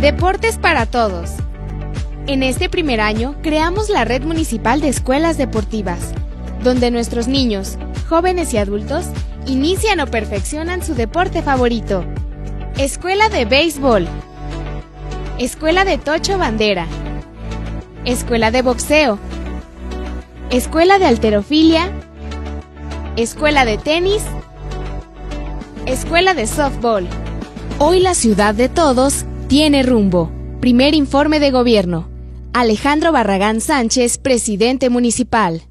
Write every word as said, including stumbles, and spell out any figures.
Deportes para todos. En este primer año creamos la Red Municipal de Escuelas Deportivas, donde nuestros niños, jóvenes y adultos inician o perfeccionan su deporte favorito. Escuela de Béisbol, Escuela de Tocho Bandera, Escuela de Boxeo, Escuela de Halterofilia, Escuela de Tenis, Escuela de Softball. Hoy la ciudad de todos tiene rumbo. Primer informe de gobierno. Alejandro Barragán Sánchez, presidente municipal.